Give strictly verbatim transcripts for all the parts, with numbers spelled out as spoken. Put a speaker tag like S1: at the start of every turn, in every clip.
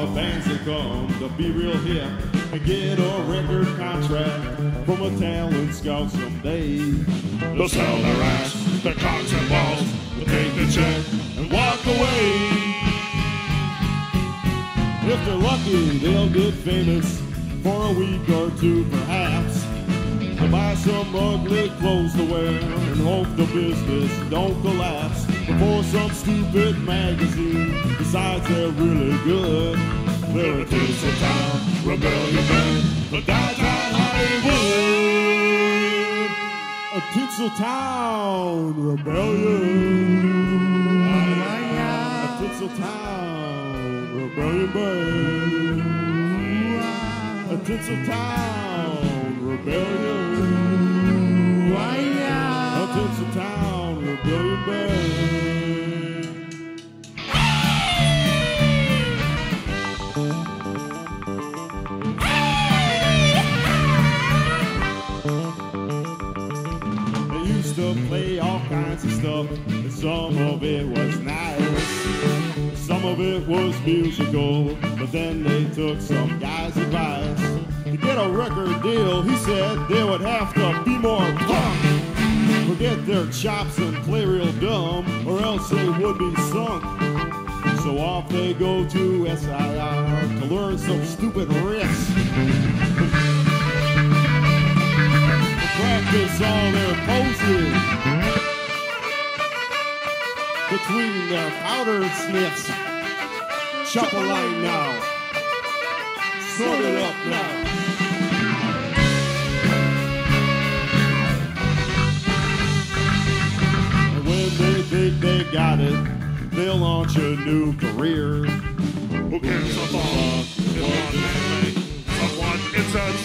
S1: the bands that come to be real hip and get a record contract from a talent scout someday. They'll sell their ass, their cocks and balls, they'll take the check and walk away. If they're lucky, they'll get famous for a week or two perhaps. They'll buy some ugly clothes to wear and hope the business don't collapse before some stupid magazine decides they're really good. They're a Tinseltown rebellion band, the downtown Hollywood. A Tinseltown rebellion. A Tinseltown rebellion band. A Tinseltown rebellion. A Tinseltown rebellion band. They used to play all kinds of stuff, and some of it was nice. Some of it was musical, but then they took some guy's advice. To get a record deal, he said they would have to be more punk, forget their chops and play real dumb, or else they would be sunk. So off they go to S I R to learn some stupid riffs, to practice all their poses between their powder sniffs. Chop a line now, sort it up now. And when they think they got it, they'll launch a new career. Who cares about someone? It's a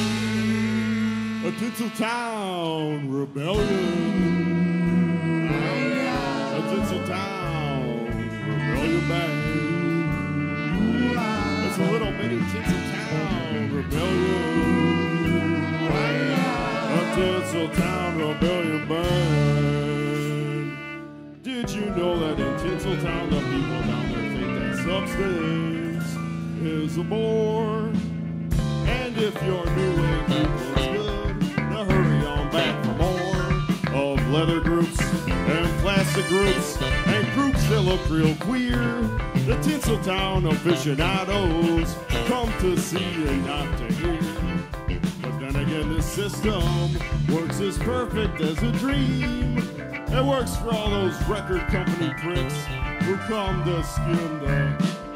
S1: a Tinseltown rebellion. A Tinseltown rebellion band. It's a little mini Tinseltown rebellion. A Tinseltown rebellion band. Did you know that in Tinseltown the people down there think that substance is a bore? And if your new wave people is good, now hurry on back for more of leather groups and plastic groups and groups that look real queer. The Tinseltown aficionados come to see and not to hear. But then again, this system works as perfect as a dream. It works for all those record company pricks who come to skim the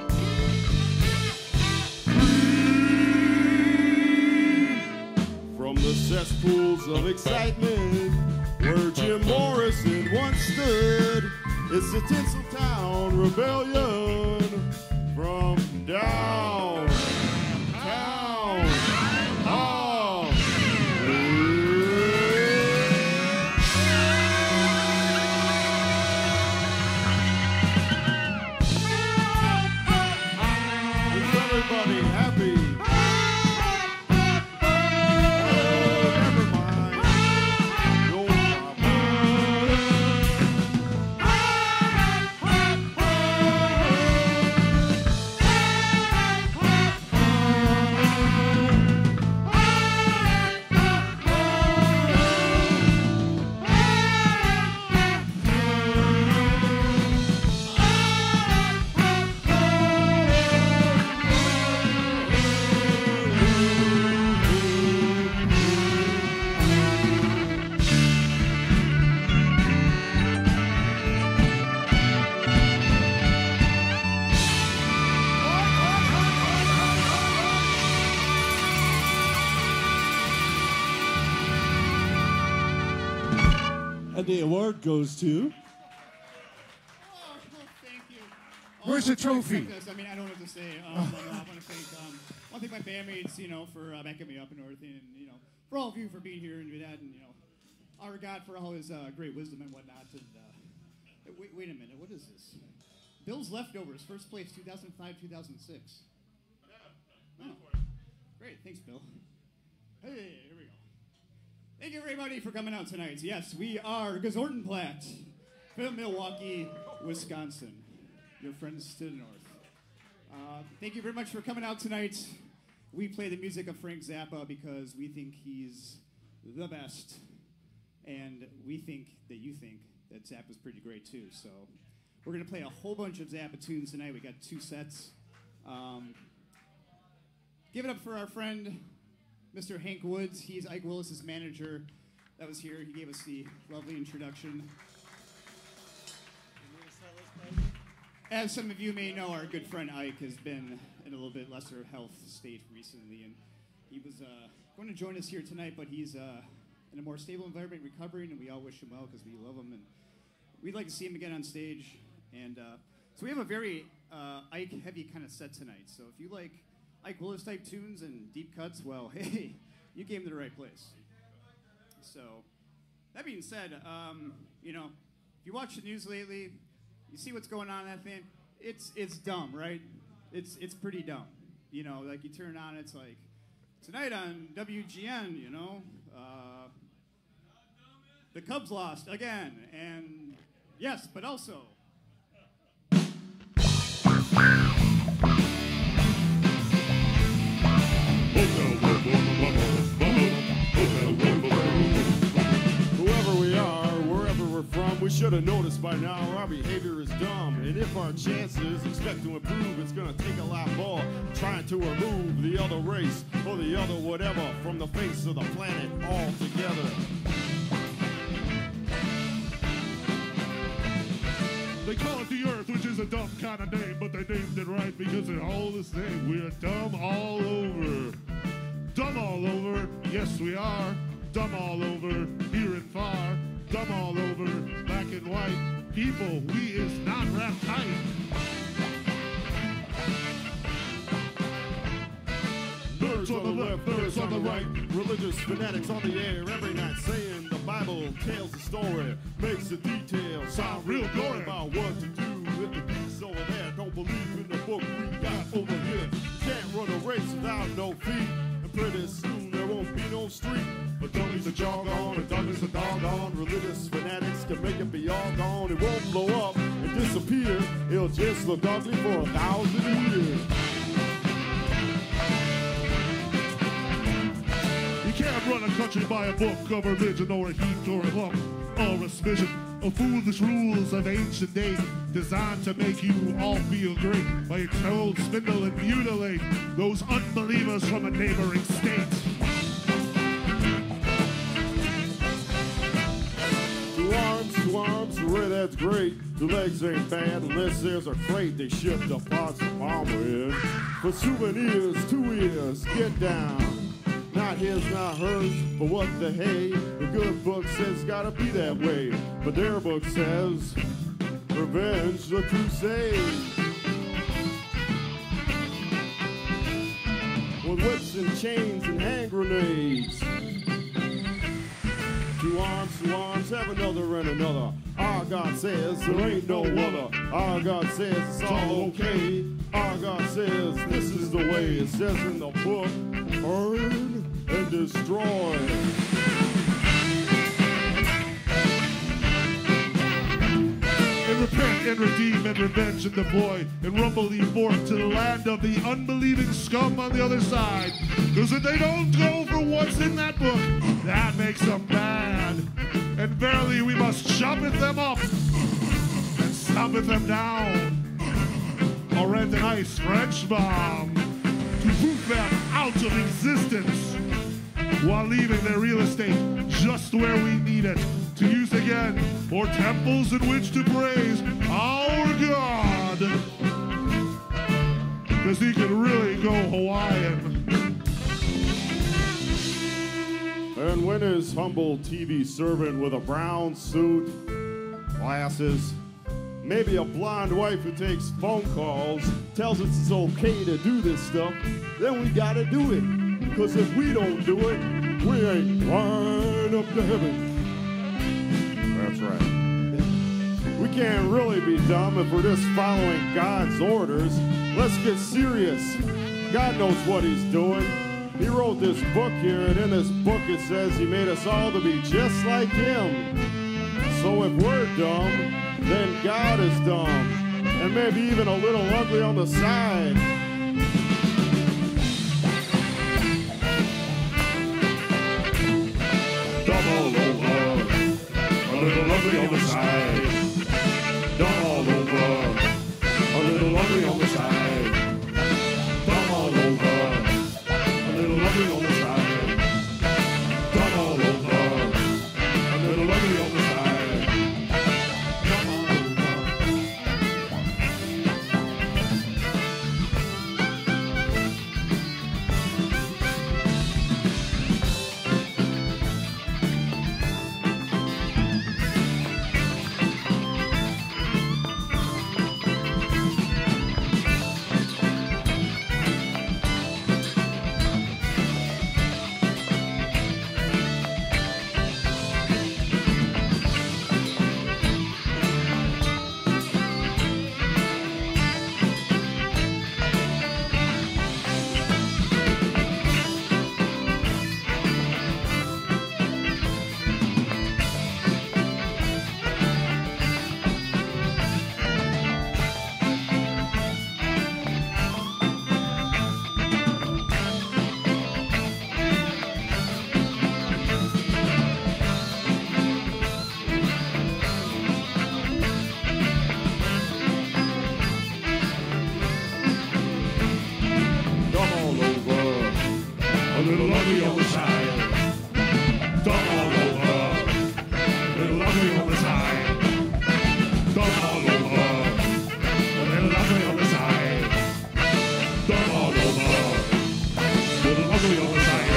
S1: from the cesspools of excitement where Jim Morrison once stood. It's the Tinseltown rebellion from downtown. Oh. Is everybody happy? And the award goes to...
S2: Oh, well, thank you.
S3: Where's the trophy?
S2: I mean, I don't know what to say. Um, I want to thank, um, I want to thank my bandmates, you know, for uh, backing me up and everything, and you know, for all of you for being here and doing that, and you know, our God for all his uh, great wisdom and whatnot. And uh, wait, wait a minute, what is this? Bill's Leftovers, first place, two thousand five, two thousand six. Oh, great, thanks, Bill. Hey, here we go. Thank you, everybody, for coming out tonight. Yes, we are Gazortenplatt from Milwaukee, Wisconsin. Your friends to the north. Uh, thank you very much for coming out tonight. We play the music of Frank Zappa because we think he's the best. And we think that you think that Zappa's pretty great too. So we're going to play a whole bunch of Zappa tunes tonight. We got two sets. Um, give it up for our friend, Mister Hank Woods. He's Ike Willis's manager that was here. He gave us the lovely introduction. As some of you may know, our good friend Ike has been in a little bit lesser health state recently, and he was uh, going to join us here tonight, but he's uh, in a more stable environment, recovering, and we all wish him well because we love him, and we'd like to see him again on stage. And uh, so we have a very uh, Ike-heavy kind of set tonight. So if you like Ike Willis-type tunes and deep cuts, well, hey, you came to the right place. So that being said, um, you know, if you watch the news lately, you see what's going on in that thing. It's it's dumb, right? It's it's pretty dumb. You know, like you turn it on, it's like tonight on W G N. You know, uh, the Cubs lost again, and yes, but also.
S1: Whoever we are, wherever we're from, we should have noticed by now our behavior is dumb. And if our chances expect to improve, it's gonna take a lot more trying to remove the other race or the other whatever from the face of the planet altogether.
S3: They call it the Earth, which is a dumb kind of name, but they named it right because it's all the same. We're dumb all over. Dumb all over, yes we are. Dumb all over, near and far. Dumb all over, black and white. People, we is not wrapped tight.
S1: Nerds on the left, nerds on the right, religious fanatics on the air every night saying the Bible tells the story, makes the details sound real gory about what to do if the beast over there don't believe in the book we got over here. Can't run a race without no feet, and pretty soon there won't be no street. But dummies are jog on, and dummies are doggone. Religious fanatics can make it be all gone. It won't blow up and disappear. It'll just look ugly for a thousand years.
S3: You can't run a country by a book of religion or a heat or a hook or a suspicion of foolish rules of ancient date designed to make you all feel great while you control, spindle, and mutilate those unbelievers from a neighboring state.
S1: Two arms, two arms, hooray, that's great. Two legs ain't bad unless there's a crate they shipped the parts from armor in. For souvenirs, two ears, get down. Not his, not hers, but what the hey. The good book says gotta be that way, but their book says revenge the crusade. With whips and chains and hand grenades. Two arms, two arms, have another and another. Our God says there ain't no other. Our God says it's all okay. Our God says this is the way. It says in the book, burn and destroy.
S3: And repent and redeem and revenge and deploy and rumble ye forth to the land of the unbelieving scum on the other side. Because if they don't go for what's in that book, that makes them bad. And verily we must choppeth them up and stompeth them down. Or rent an ice French bomb to poof them out of existence while leaving their real estate just where we need it to use again for temples in which to praise our God. Because he can really go Hawaiian.
S1: And when his humble T V servant with a brown suit, glasses, maybe a blonde wife who takes phone calls, tells us it's okay to do this stuff, then we gotta do it. Because if we don't do it, we ain't flying up to heaven. That's right. We can't really be dumb if we're just following God's orders. Let's get serious. God knows what he's doing. He wrote this book here, and in this book it says he made us all to be just like him. So if we're dumb, then God is dumb. and maybe even a little ugly on the side. Double over, a little ugly on the side. Double over, a little ugly on the side. Double over, a little ugly on the side. Double over, a little ugly on the side. Come on over. A little ugly on the side. Dumb all over. A little ugly on the side. Dumb all over. A little ugly on the side. Dumb all over. A little ugly on the side.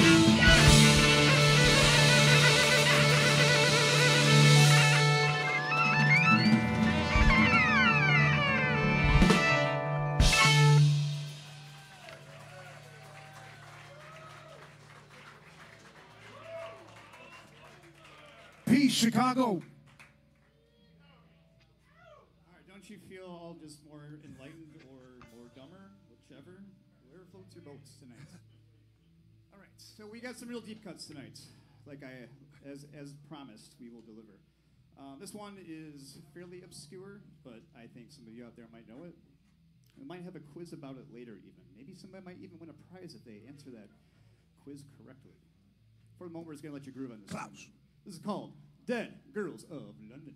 S4: Peace, Chicago.
S2: All right, don't you feel all just more enlightened or more dumber, whichever, whoever floats your boats tonight? All right, so we got some real deep cuts tonight. Like I, as as promised, we will deliver. Um, this one is fairly obscure, but I think some of you out there might know it. We might have a quiz about it later, even. Maybe somebody might even win a prize if they answer that quiz correctly. For the moment, we're just gonna let you groove on this.
S4: Klaus.
S2: This is called Dead Girls of London.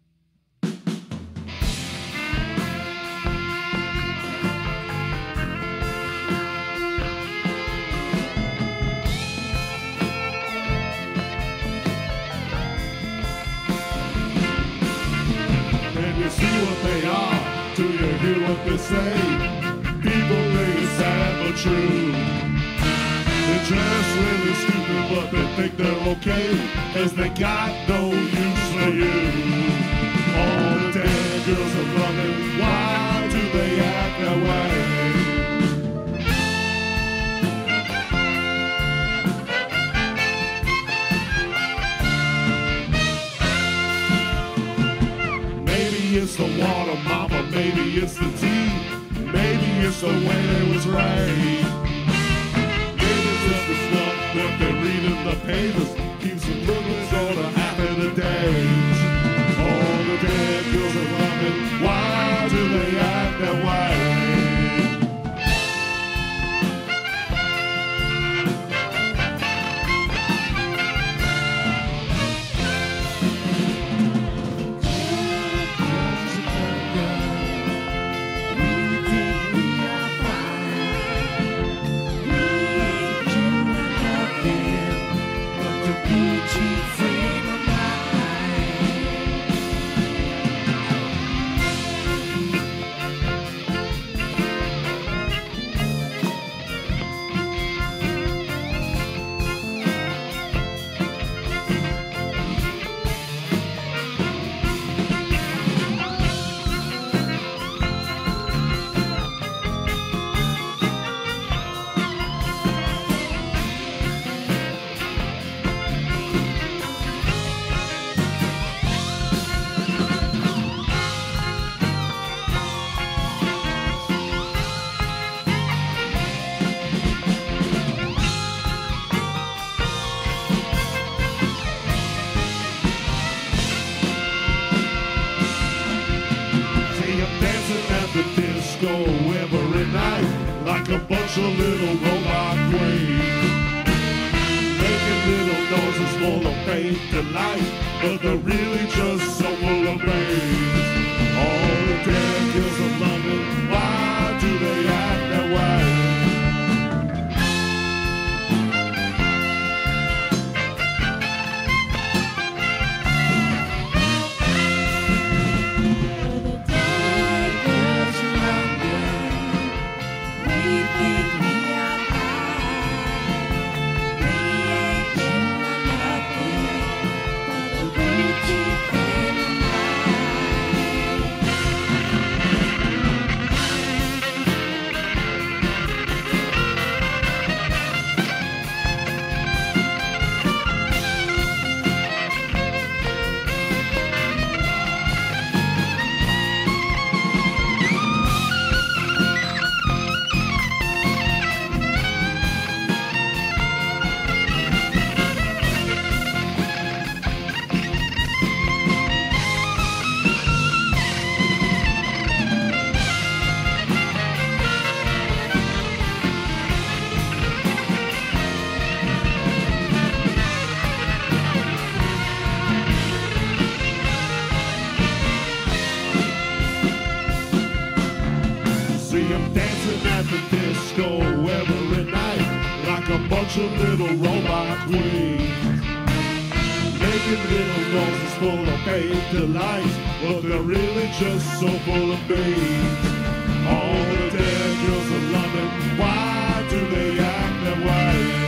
S1: Can you see what they are? Do you hear what they say? People think it's sad but true. They dress really stupid, but they think they're okay, cause they got no use for you. All the dead girls of London, why do they act that way? Maybe it's the water, mama, maybe it's the tea, maybe it's the way they was raised. Just the stuff that they read in the papers keeps them looking sort of happy today. All the dead girls are running, why do they act that way?
S5: Frame of mind.
S3: fake delight, but they're really just so full of brains. All the damn kills of London, why do they act that way? Bunch of little robot queens, making little noises full of fake delight, but they're really just so full of beans. All the dead girls of London, why do they act that way?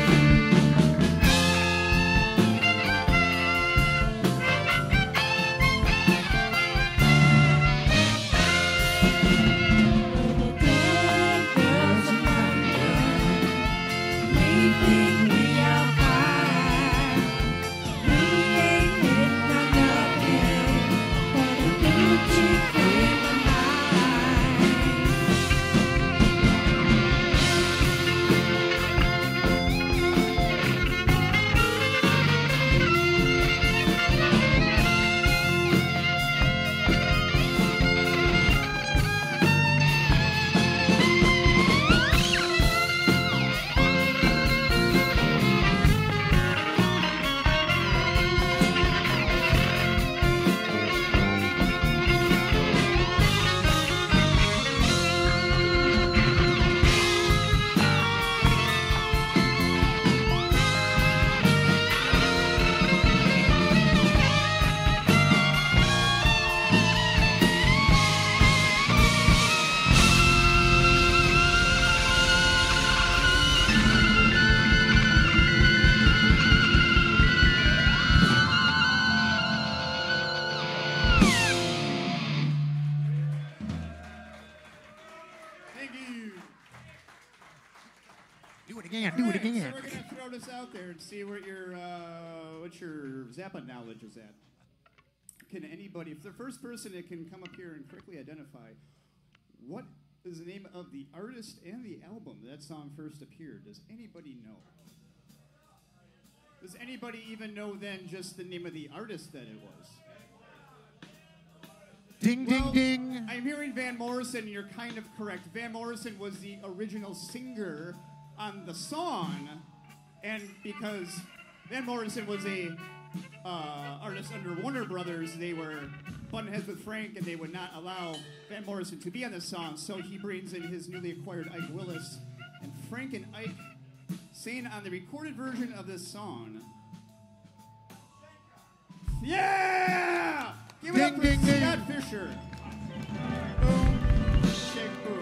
S2: Out there and see what your uh, what your Zappa knowledge is at. Can anybody, if the first person that can come up here and quickly identify what is the name of the artist and the album that song first appeared? Does anybody know? Does anybody even know then just the name of the artist that it was?
S4: Ding,
S2: well,
S4: ding, ding.
S2: I'm hearing Van Morrison, and you're kind of correct. Van Morrison was the original singer on the song. And because Van Morrison was a uh, artist under Warner Brothers, they were button heads with Frank, and they would not allow Van Morrison to be on the song. So he brings in his newly acquired Ike Willis, and Frank and Ike sing on the recorded version of this song. Yeah! Give it
S4: Ding,
S2: up for
S4: ding, ding.
S2: Scott Fisher. Boom, shake, boom.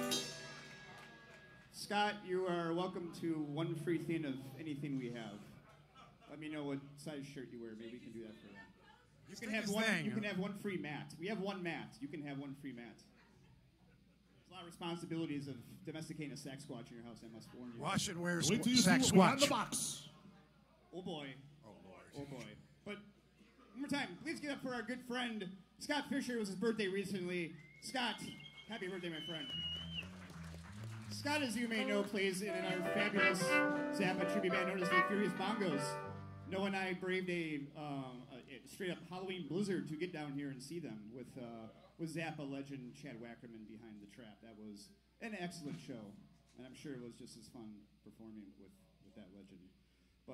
S2: Scott, you are welcome to one free thing of anything we have. Let me know what size shirt you wear. Maybe we can do that for you. You can have one.
S4: thing.
S2: You can have one free mat. We have one mat. You can have one free mat. There's a lot of responsibilities of domesticating a Sasquatch in your house. I must warn you.
S4: Wash and wear
S3: Wait till you see
S4: sex
S3: what we got in the
S4: watch.
S3: box.
S2: Oh boy.
S4: Oh, Lord.
S2: Oh boy. But one more time, please give up for our good friend Scott Fisher. It was his birthday recently. Scott, happy birthday, my friend. Scott, as you may know, plays in our fabulous Zappa tribute band known as the Furious Bongos. Noah and I braved a, um, a, a straight-up Halloween blizzard to get down here and see them with uh, with Zappa legend Chad Wackerman behind the trap. That was an excellent show, and I'm sure it was just as fun performing with, with that legend. But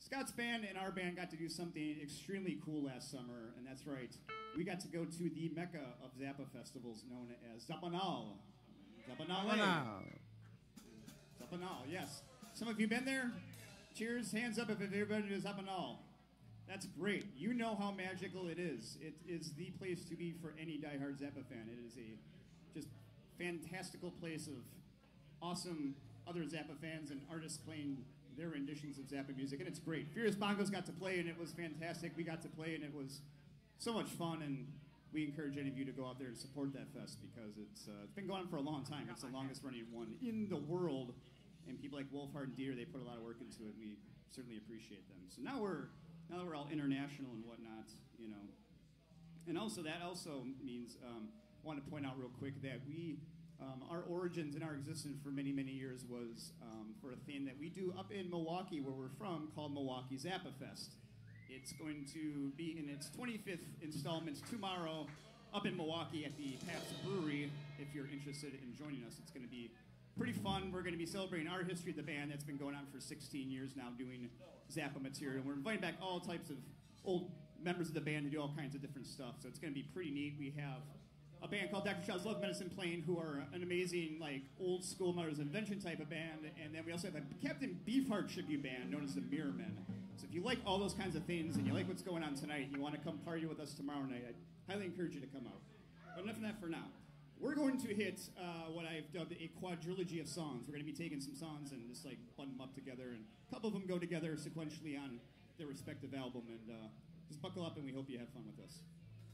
S2: Scott's band and our band got to do something extremely cool last summer, and that's right. We got to go to the mecca of Zappa festivals known as Zapanal. Zapanal. Zapanal, yes. Some of you been there? Cheers, hands up if you've ever been to Zapanal. That's great. You know how magical it is. It is the place to be for any diehard Zappa fan. It is a just fantastical place of awesome other Zappa fans and artists playing their renditions of Zappa music, and it's great. Furious Bongos got to play, and it was fantastic. We got to play, and it was so much fun, and we encourage any of you to go out there and support that fest because it's, uh, it's been going on for a long time. It's the longest-running one in the world, and people like Wolfhard and Deer, they put a lot of work into it, and we certainly appreciate them. So now we're now that we're all international and whatnot, you know, and also that also means um, I want to point out real quick that we. Um, our origins and our existence for many, many years was um, for a thing that we do up in Milwaukee, where we're from, called Milwaukee Zappa Fest. It's going to be in its twenty-fifth installments tomorrow up in Milwaukee at the Pabst Brewery. If you're interested in joining us, it's going to be pretty fun. We're going to be celebrating our history of the band that's been going on for sixteen years now, doing Zappa material. We're inviting back all types of old members of the band to do all kinds of different stuff, so it's going to be pretty neat. We have a band called Doctor Child's Love Medicine playing, who are an amazing, like, old school Mother's Invention type of band. And then we also have a Captain Beefheart tribute band known as the Mirror Men. So if you like all those kinds of things and you like what's going on tonight and you want to come party with us tomorrow night, I highly encourage you to come out. But enough of that for now. We're going to hit uh, what I've dubbed a quadrilogy of songs. We're going to be taking some songs and just, like, button them up together. And a couple of them go together sequentially on their respective album. And uh, just buckle up and we hope you have fun with us.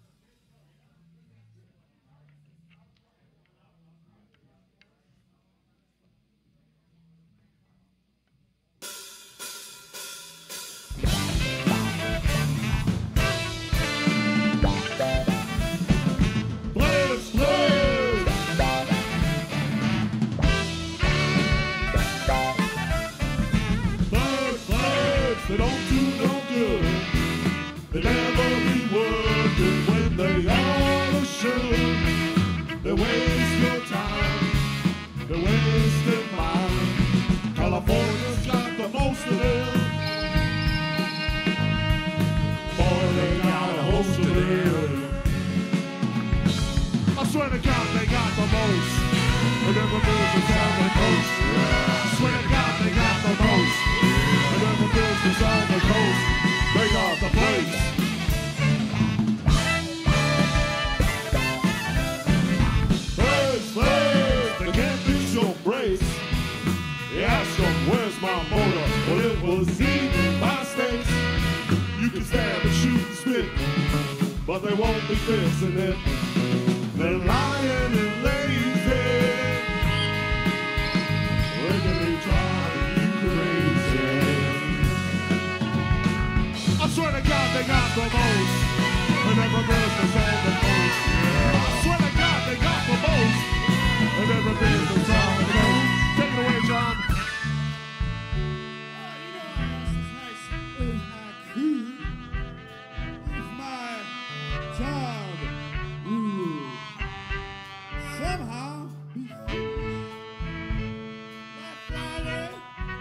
S3: They don't do no good. They never be working when they ought to should. They waste your time. They wasting mine. California's got the most of it. Boy, they got a host of it. I swear to God, they got the most. And every business on the coast. I swear to God, they got the most. And every business on the coast, they got the place. Place, place, they can't fix your brace. You ask them, where's my motor? Well, it was eating my steaks. You can stab and shoot and spit, but they won't be fixing it. They're lying and lazy. They can be trying to crazy. I swear to God, they got the most. And every business on the coast. I swear to God, they got the most. And every business on the coast. Take it away, John.
S2: Oh, you know what else is nice? Is my crew. It's my job. Ooh. Somehow be finished by Friday.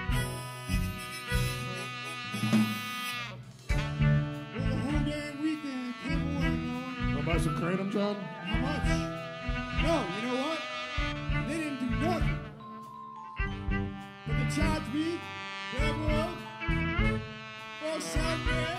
S2: Well, the whole damn weekend kept working on.
S3: Wanna buy some kratom, John?
S2: How much? No, you know what? They didn't do nothing. But they charged me double for Sunday.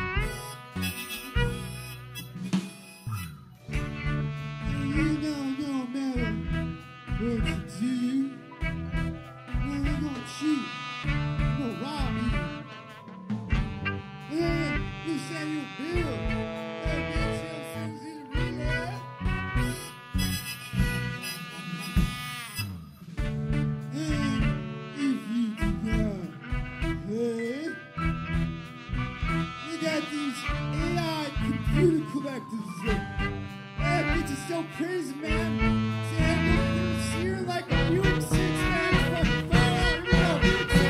S2: You know, no matter what you do, well, they're gonna cheat, they're gonna rob me. And then you say you bill, that bitch else is really. And if you do not pay, we got these A I computer collectors that that bitch is so crazy, man. See, I go through here like a Buick six, man. It's fucking fire. You know, Buick six,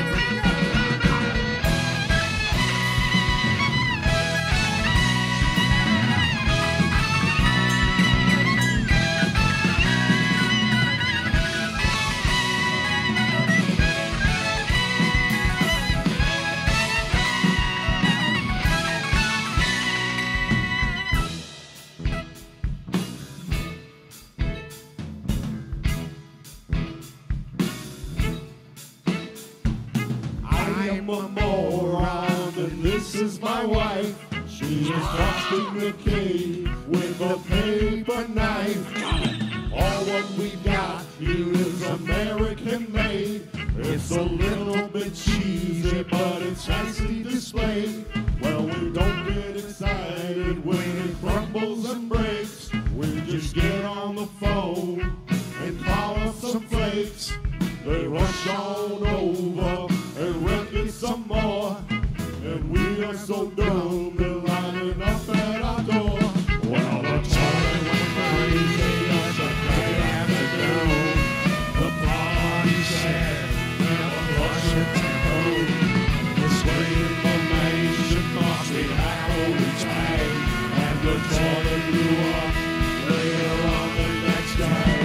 S1: I'm a moron, and this is my wife. She is busting the cake with a paper knife. All what we got here is American made. It's a little bit cheesy, but it's nicely displayed. Well, we don't get excited when it crumbles and breaks. We just get on the phone and call up some flakes. They rush on over and wreck it some more. And we are so dumb, they're lining up at our door. Well, the toilet went crazy, that's a great afternoon. The party said, never rush your tempo. The scream formation cost me half of each pay. And the toilet blew up later on the next day.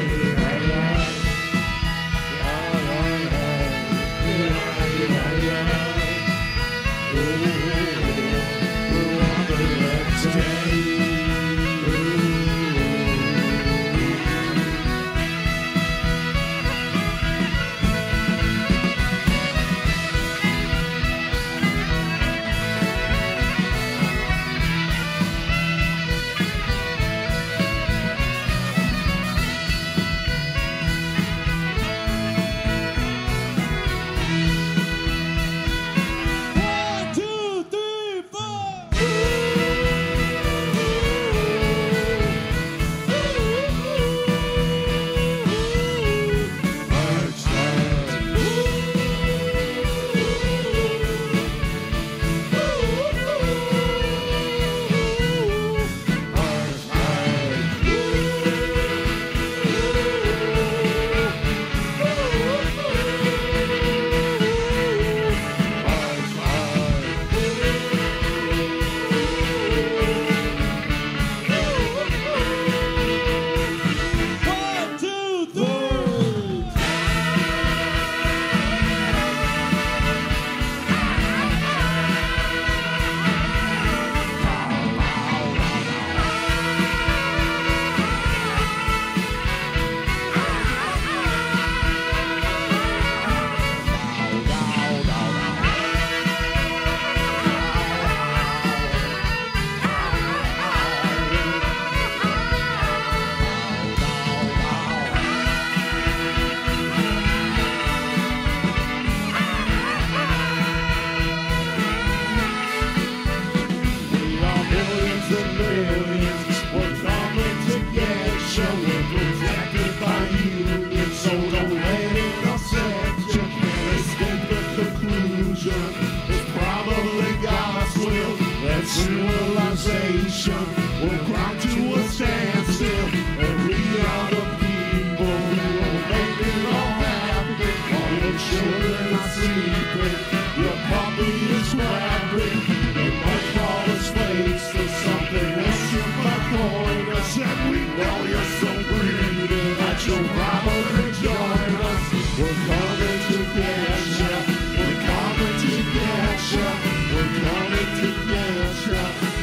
S1: Civilization will grind to a standstill, and we are the people who will make it all happen. All your children are sleeping, your puppy is rapping. They might call us slaves to something else you might coin us, and we know you're so greedy that you'll probably join us. We're coming to get ya, we're coming to get ya, we're coming to get ya.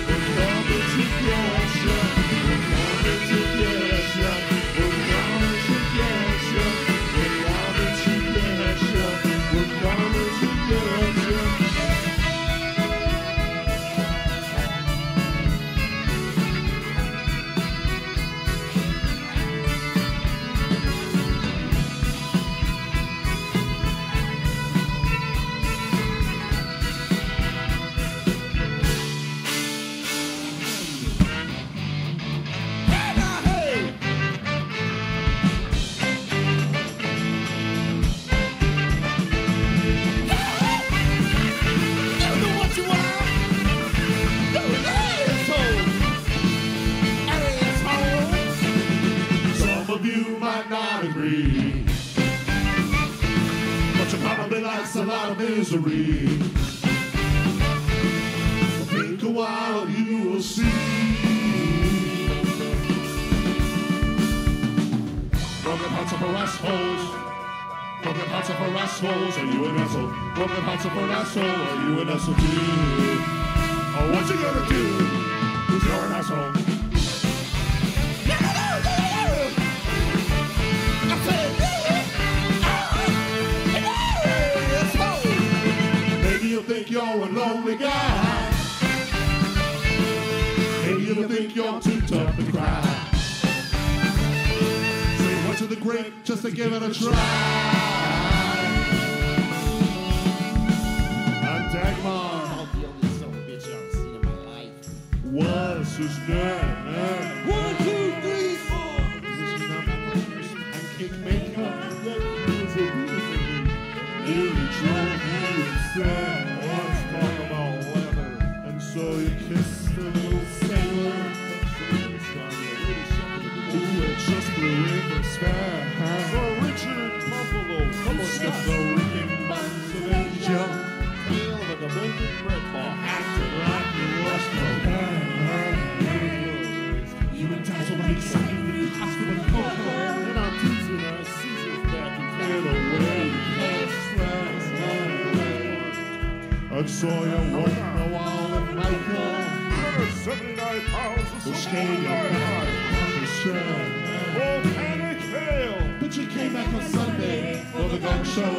S1: That's a lot of misery. Think a while, you will see. Broken hearts are for assholes. Broken hearts are for assholes. Are you an asshole? Broken hearts are for asshole. Are you an asshole too? Oh, what you gonna do? If you're an asshole.
S3: think you're too tough to cry. Say what to the great just to give it a try. And Dagmar was his name.
S1: One, two, three, four.
S3: And Kingmaker nearly drove you insane. Let's talk about weather. And so you kissed the little sailor who had just blew in the sky. So Richard Buffalo, come on, step the ringing bands of angel. Feel like a bacon bread bar. Acting like you lost your hand. You and Tassel like something in the hospital cocoa. And I'm teasing her, Caesar's back and get away. I saw you walking a while with Michael.
S1: seventy-nine pounds of
S3: The stain of God on the strand.
S1: volcanic hail.
S3: But you came back on Sunday for the gun show.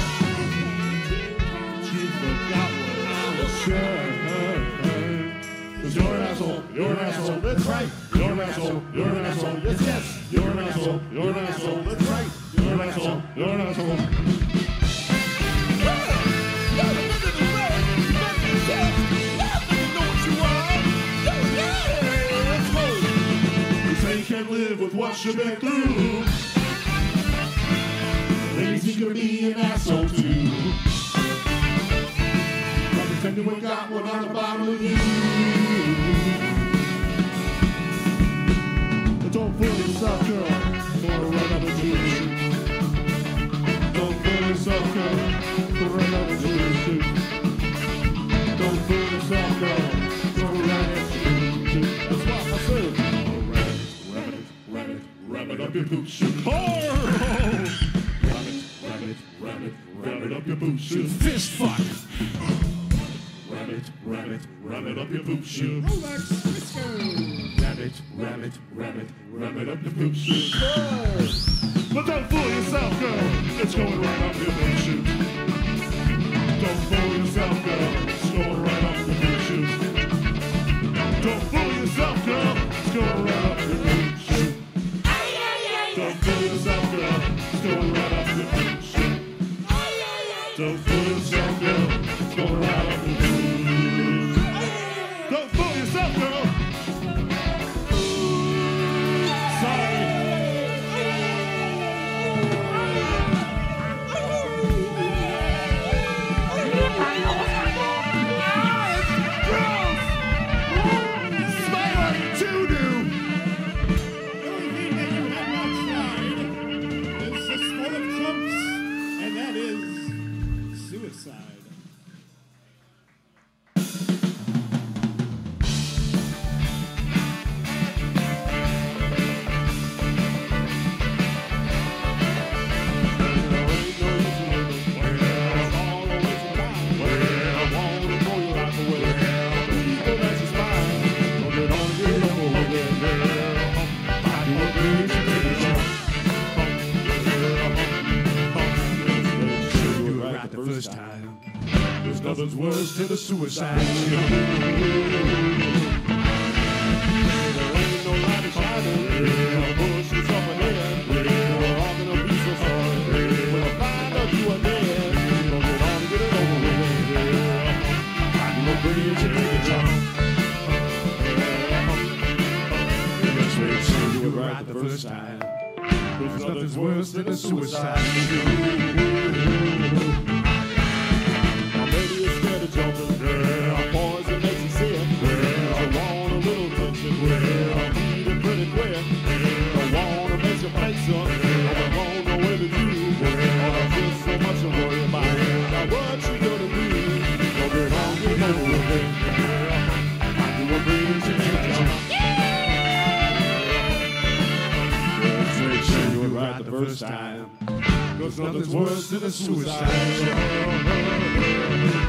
S3: You forgot what I was saying. Cause you're an asshole, you're an asshole, that's right. You're an asshole, you're an asshole, yes, yes. You're an asshole, you're an asshole, that's right. You're an asshole, you're an asshole. You say you can't live with what you've been through. Ladies, you could be an asshole too. But pretending we got one on the bottom of you. But don't fool yourself, girl. Or right up into your shoe. Don't fool yourself, girl. Or right up into your shoe. Don't fool yourself, girl. Or right up into your shoe. That's what I said. Ram it up your boot shoe. Oh! Ram it, ram it, ram it, ram it up your boot shoe. Fist fuck! Ram it, ram it, ram it up your boot shoe.
S2: Rolex Disco.
S3: Ram it, ram it, ram it, ram it up your boot shoe. But don't fool yourself, girl. It's going right up your boot shoe. Don't fool yourself, girl. It's going right up your boot shoe. Don't fool yourself, girl. It's going right up your boot shoe. Don't fool yourself, girl. It's going right up your boot shoe. Don't fool yourself, girl. It's going right up your boot shoe. Don't fool yourself, girl. Sorry. Smell like doo-doo.
S2: The only thing that you have not tried is just full of chumps, and that is suicide.
S3: First time. There's nothing's worse than a suicide. There ain't no light in shining. Yeah, bush is up ahead. Yeah, we're all gonna be so sorry. Yeah, when I find out you are dead, don't get on and get it over with. Yeah, find no bridge and take a jump. Yeah, let's make sure you were right the first time. There's nothing's worse than a suicide. Jumping, yeah, boys, it makes you sick. Yeah, I want a little attention. Yeah, need it pretty quick. Yeah, I want to make your face up. Yeah, I don't know where to do. Yeah, I feel so much to worry about. Yeah, now what you gonna do? Don't get on, get over with it. Yeah, I do a bridge and take a jump. Let's make sure you were right the first time. Cause nothing's worse than a suicide.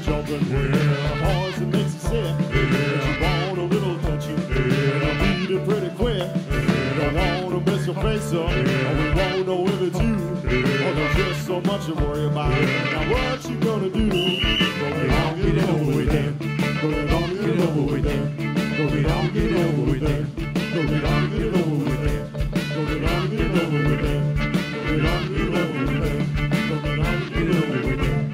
S1: jumping. Yeah. Horse that makes you sick. Yeah. You want a little, don't you? Yeah. Beat it pretty quick. Yeah. Don't want to mess your face up. Yeah. We won't know if it's you. Yeah. Oh, there's just so much to worry about. Yeah. Now what you gonna do? Go get on, get over with it. Go get on, get over with it. Go get on, get over with it. Go get on, get over with it. Go get on, get over with it. Go get on, get over with it. Go get on, get over with it.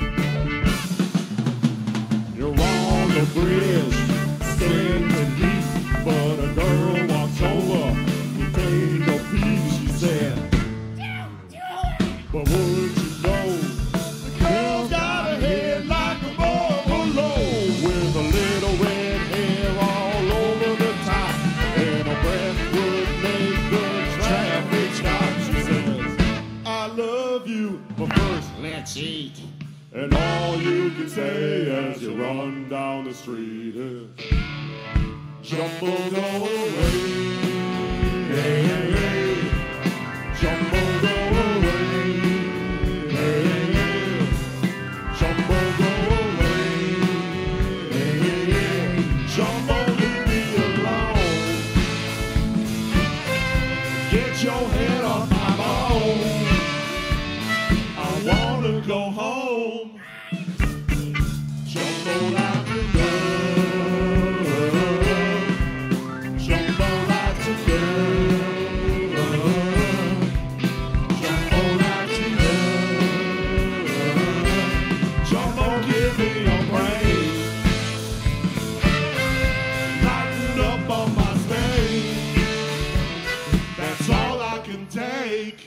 S1: You're on the bridge, singing deep, but a girl walks over. You take no peace, she said. But would you know, the girl's got a head like a buffalo, with a little red hair all over the top, and a breath would make the traffic stop. She says, I love you, but first let's eat. And all you can say as you run down the street is, Jumbo, go away. Hey, hey, hey. Jumbo, go away. Hey, hey. Jumbo, go away. Hey, hey. Jumbo, leave me alone. Get your head off my bone. I wanna go home. Jumbo like a girl. Jumbo like a girl. Jumbo like a girl. Jumbo, give me your brain. Lighten up on my stage. That's all I can take.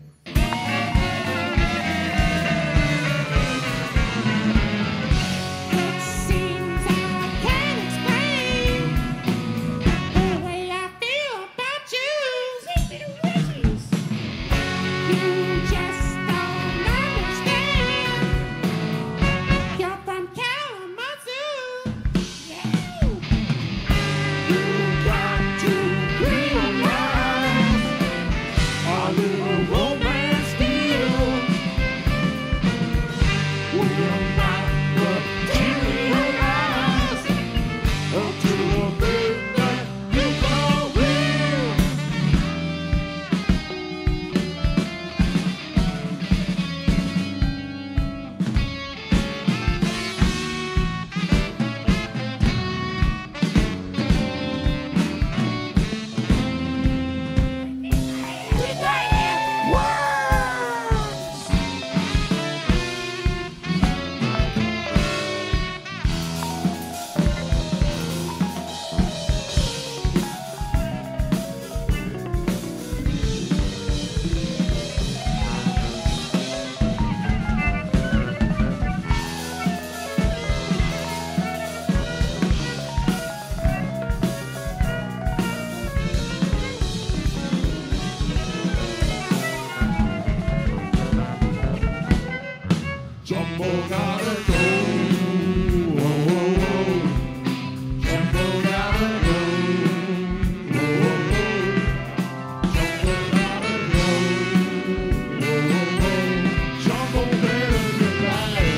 S1: Jumbo gotta go. Oh, oh, oh. Jumbo gotta go. Oh, oh, oh. Jumbo gotta go. Oh, oh, oh. Jumbo better get back,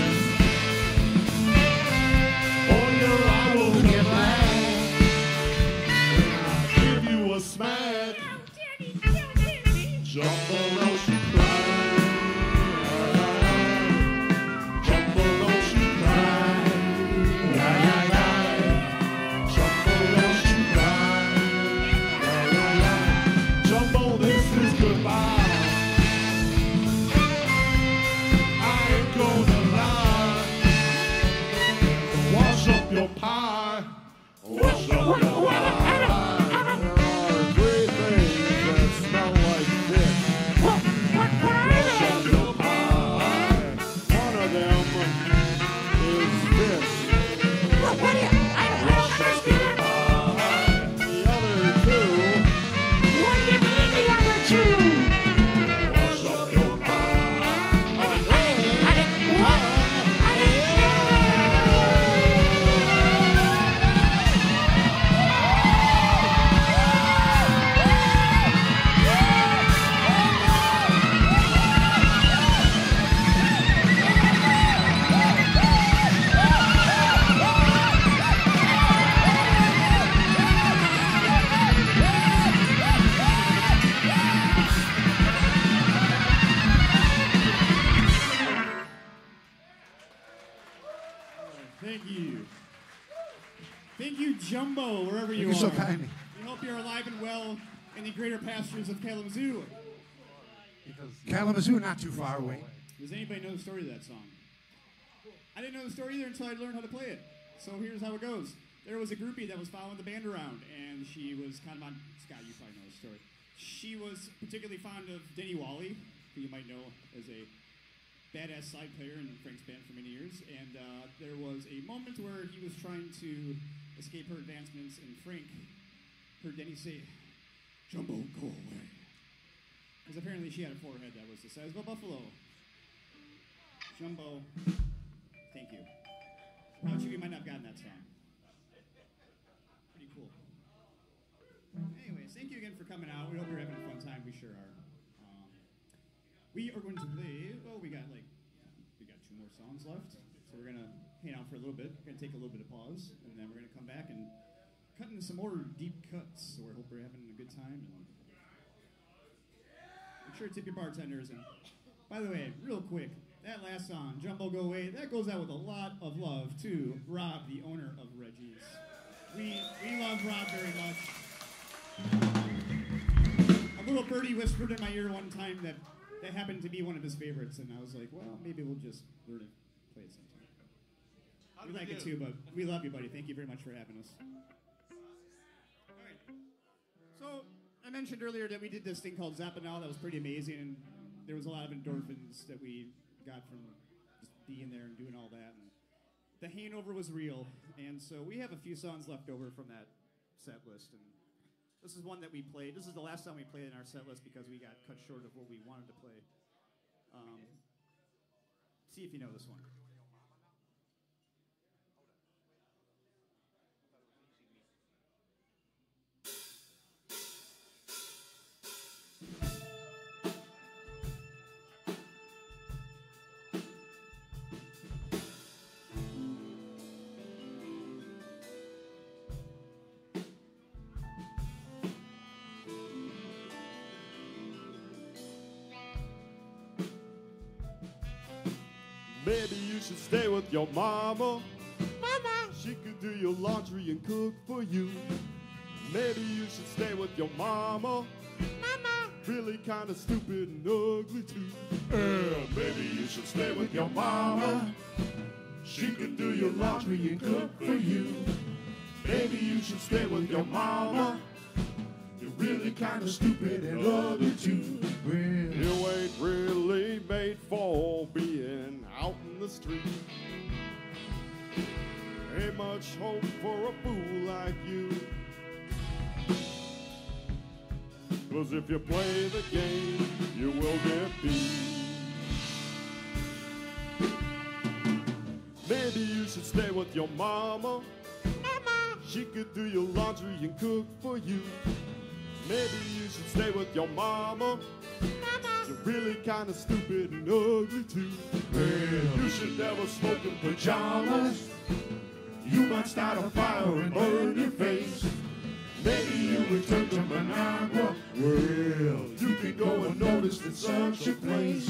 S1: or your eye will get back. I'll give you a smack. Jumbo knows you cry. Your pie. Wash up your pie. There are three things that smell like fish. Wash up your pie. One of them is fish. Wash up your pie. The other two. What do you mean the other two? Wash up your pie. I didn't know. I didn't know.
S2: Thank you. Thank you, Jumbo, wherever you
S4: You're
S2: are.
S4: so kind.
S2: We hope you're alive and well in the greater pastures of Kalamazoo.
S4: Kalamazoo, not too far away.
S2: Does anybody know the story of that song? I didn't know the story either until I learned how to play it. So here's how it goes. There was a groupie that was following the band around, and she was kind of on... Scott, you probably know the story. She was particularly fond of Denny Wally, who you might know as a badass slide player in Frank's band for many years. And uh, there was a moment where he was trying to escape her advancements, and Frank heard Denny say, "Jumbo, go away." Because apparently she had a forehead that was the size of a buffalo. Jumbo, thank you. How much of you might not have gotten that song? Pretty cool. Anyways, thank you again for coming out. We hope you're having a fun time. We sure are. Um, we are going to play, well, we got like, we got two more songs left. So we're going to hang out for a little bit. We're going to take a little bit of pause. And then we're going to come back and cut into some more deep cuts. So we hope we're having a good time. And make sure to tip your bartenders. And by the way, real quick, that last song, Jumbo Go Away, that goes out with a lot of love to Rob, the owner of Reggie's. We, we love Rob very much. A little birdie whispered in my ear one time that that happened to be one of his favorites, and I was like, well, maybe we'll just learn to play it sometime. We like it too, but we love you, buddy. Thank you very much for having us. All right. So I mentioned earlier that we did this thing called Zappanel that was pretty amazing, and there was a lot of endorphins that we got from just being there and doing all that. And the hangover was real, and so we have a few songs left over from that set list. And this is one that we played. This is the last time we played in our set list because we got cut short of what we wanted to play. Um, see if you know this one.
S1: Maybe you should stay with your mama. Mama, she could do your laundry and cook for you. Maybe you should stay with your mama. Mama, really kind of stupid and ugly too. Yeah, maybe you should stay with your mama. She could do your laundry and cook for you. Maybe you should stay with your mama. You're really kind of stupid and ugly too. Well, you ain't really made for being out in the street. Ain't much hope for a fool like you. 'Cause if you play the game, you will get beat. Maybe you should stay with your mama. Mama, she could do your laundry and cook for you. Maybe you should stay with your mama. Mama, you're really kind of stupid and ugly too. Well, you should never smoke in pajamas. You might start a fire and burn your face. Maybe you return to Managua. Well, you can go unnoticed in such a place.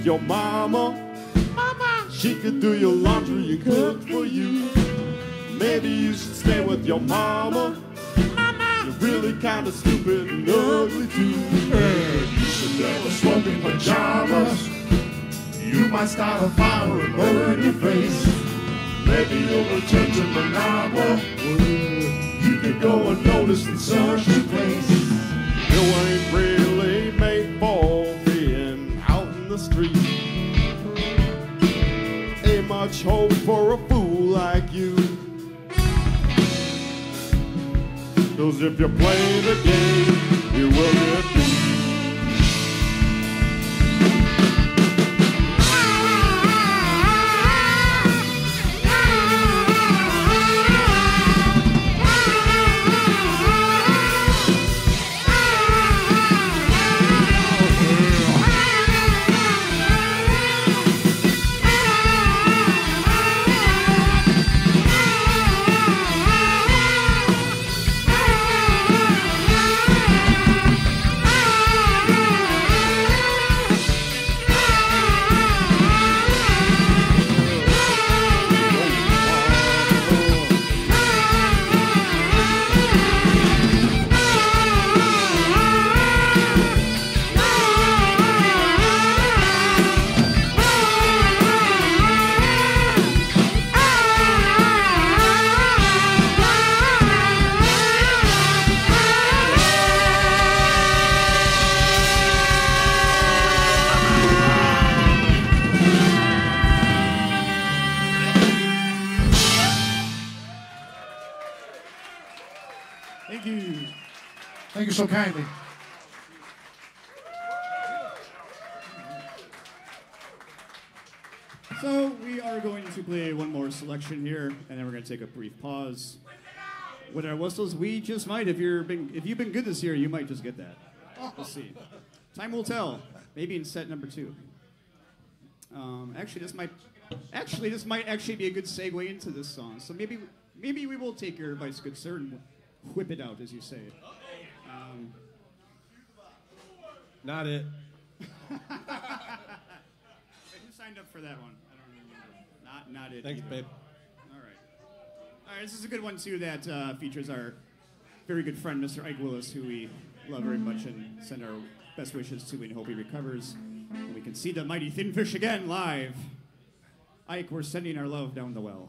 S1: with your mama. Mama. She could do your laundry and cook for you. Maybe you should stay with your mama. Mama. You're really kind of stupid and ugly too.
S3: Hey, you should never smoke in pajamas. You might start a fire and burn your face. Maybe you'll return to Managua. You could go unnoticed and search the place.
S1: You ain't really made for being out in the street. Ain't much hope for a fool like you. Cause if you play the game, you will get beat.
S2: Thank you.
S4: Thank you so kindly.
S2: So we are going to play one more selection here, and then we're going to take a brief pause. With our whistles, we just might. If you're been, if you've been good this year, you might just get that. We'll see. Time will tell. Maybe in set number two. Um, actually, this might. Actually, this might actually be a good segue into this song. So maybe, maybe we will take your advice, good sir, and whip it out, as you say. Um,
S5: Not it.
S2: who signed up for that one? I don't remember. Not, not it.
S5: Thanks,
S2: either.
S5: babe.
S2: All right. All right, this is a good one, too, that uh, features our very good friend, Mister Ike Willis, who we love very much and send our best wishes to and hope he recovers. And we can see the mighty Thin Fish again live. Ike, we're sending our love down the well.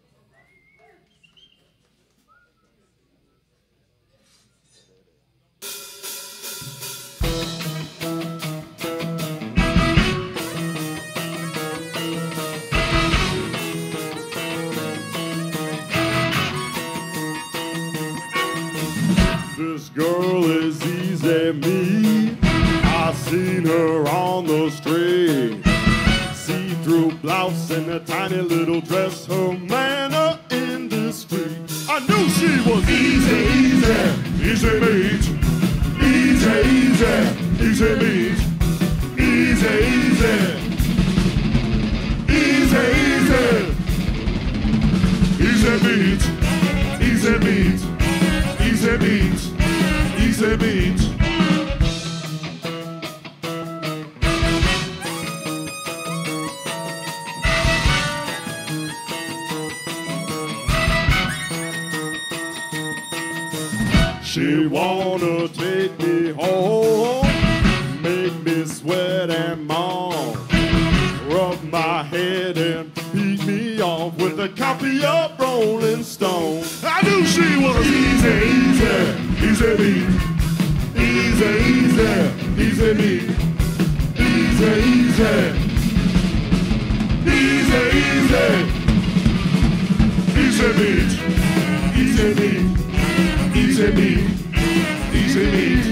S1: This girl is easy me. I seen her on the street. See-through blouse and a tiny little dress. Her manner in the street. I knew she was easy, easy, easy meat. Easy, easy, easy meat. Easy, easy, easy, easy, easy meat. Easy meat. Easy beat, easy beat. She wanna take me home, make me sweat and moan, rub my head and beat me off with a copy of Rolling Stone. I knew she was easy, easy, easy beat. Easy, easy, easy beat. Easy, easy. Easy, easy. Easy beat. Easy beat. Easy beat. Easy beat.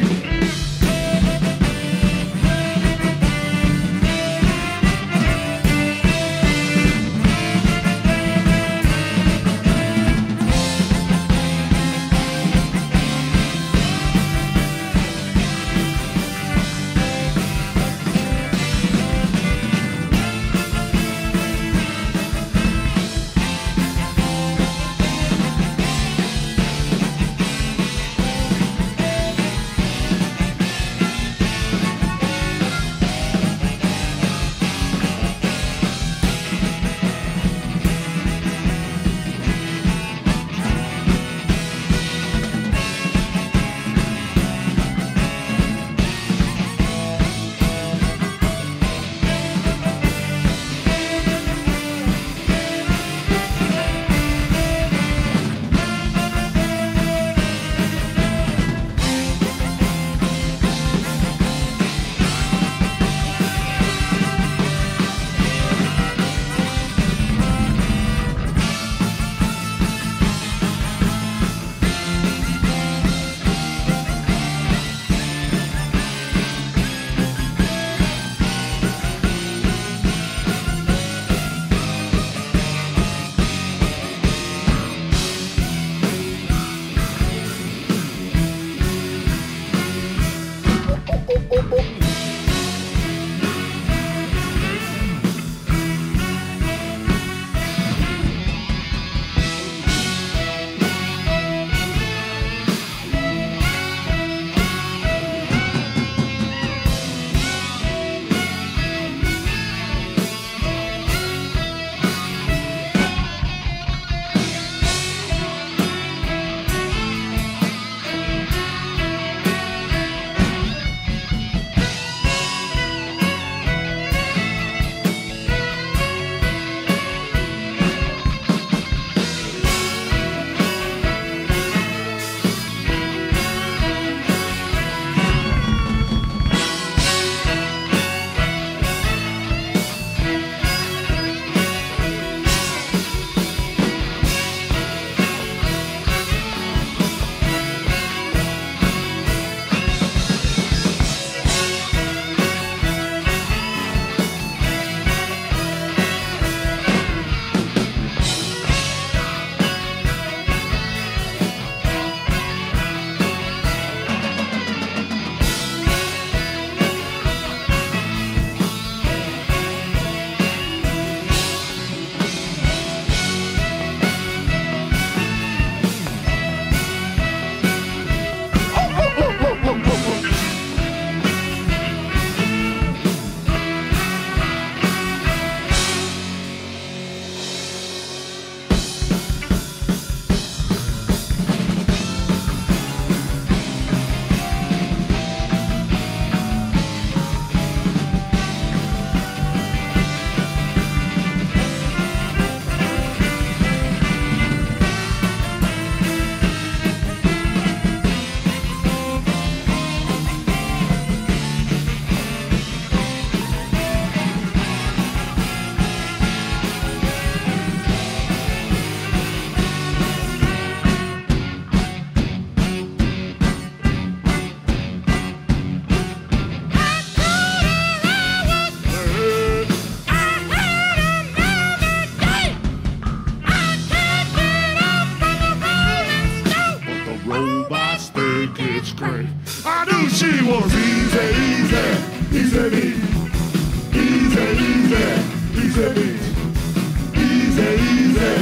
S3: three. I knew she was easy, easy, easy meat. Easy, easy, easy meat. Easy, easy.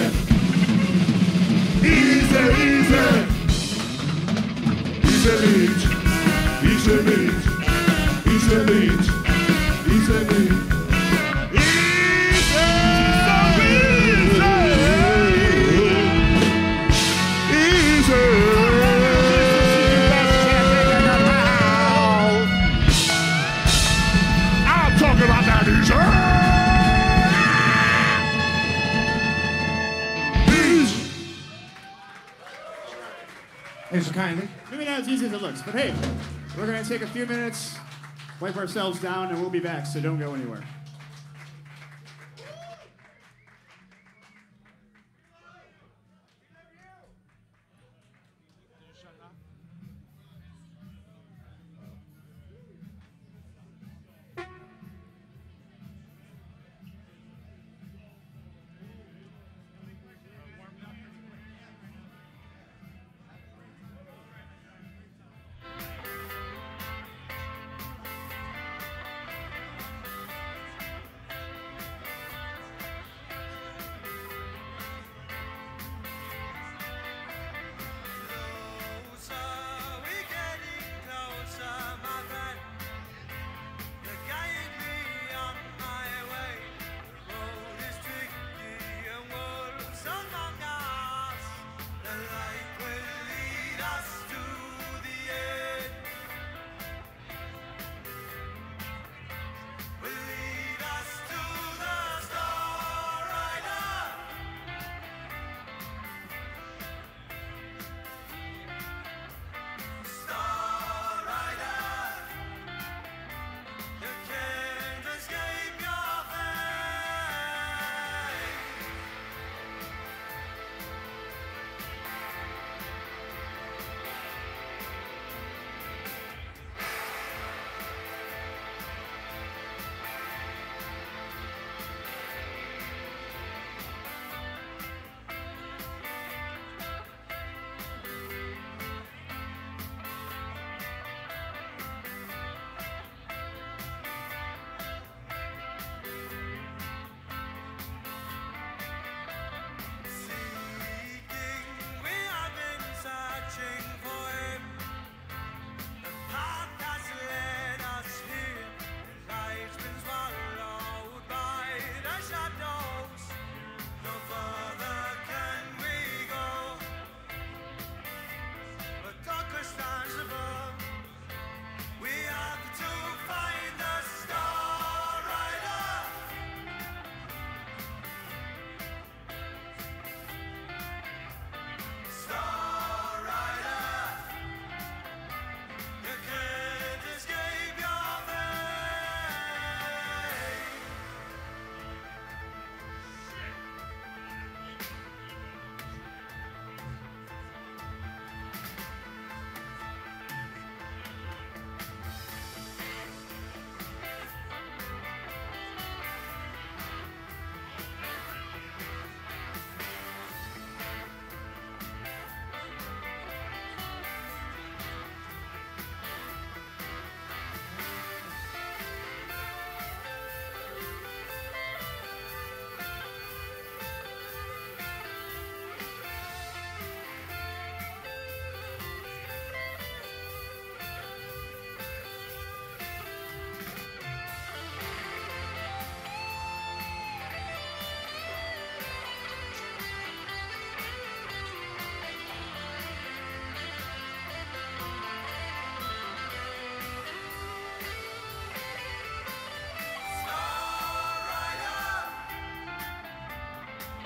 S3: Easy, easy. Easy meat. Easy meat. Easy meat. Easy meat. I'm talking about that easy. Easy.
S4: Hey, so kindly.
S2: Maybe not as easy as it looks, but hey, we're gonna take a few minutes, wipe ourselves down, and we'll be back, so don't go anywhere.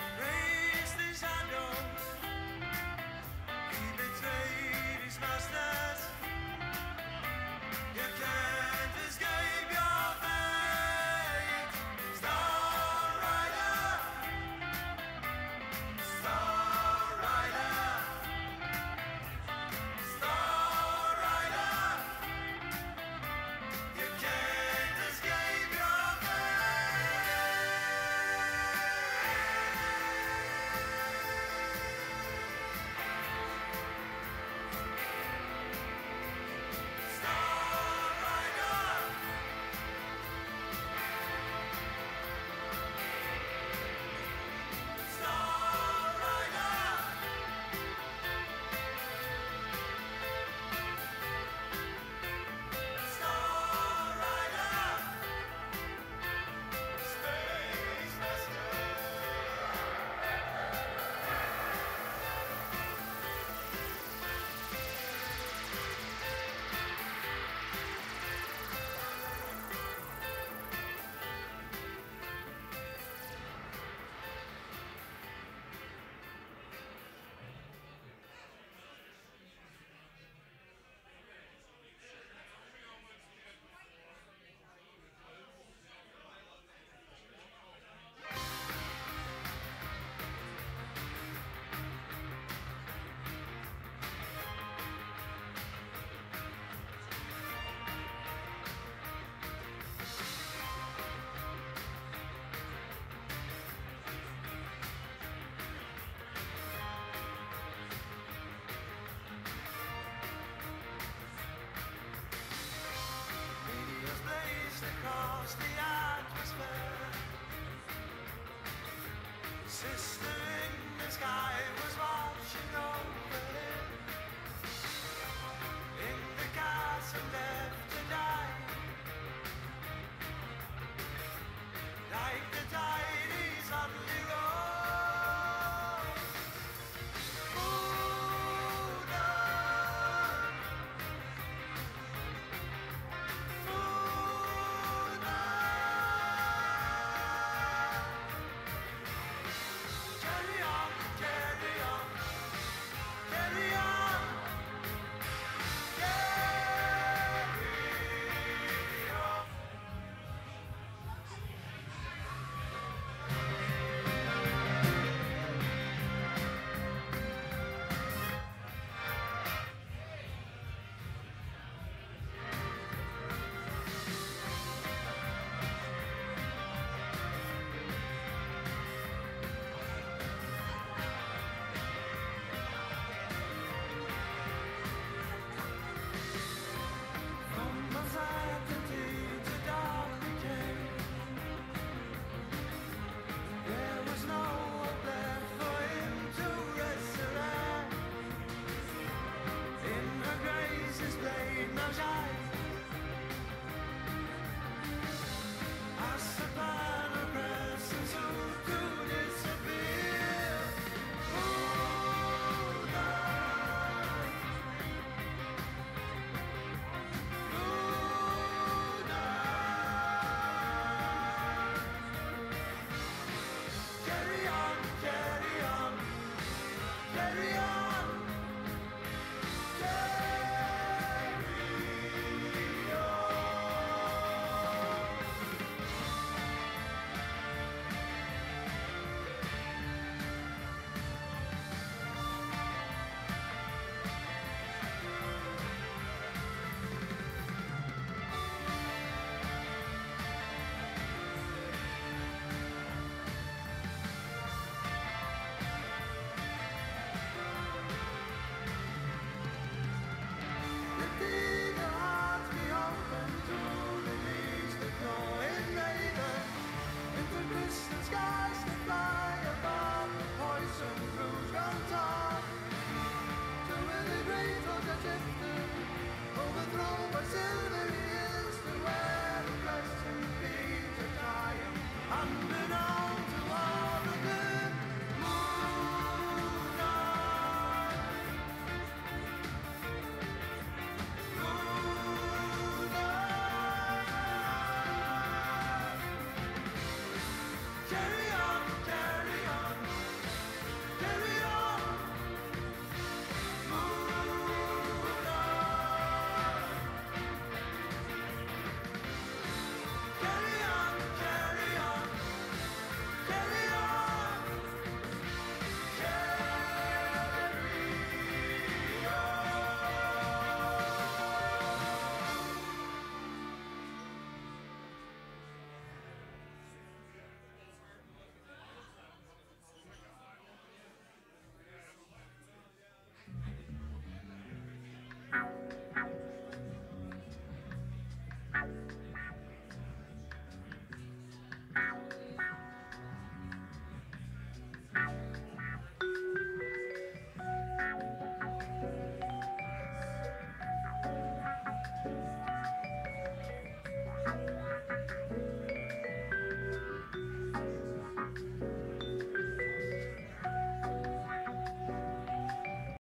S5: He betrayed his master.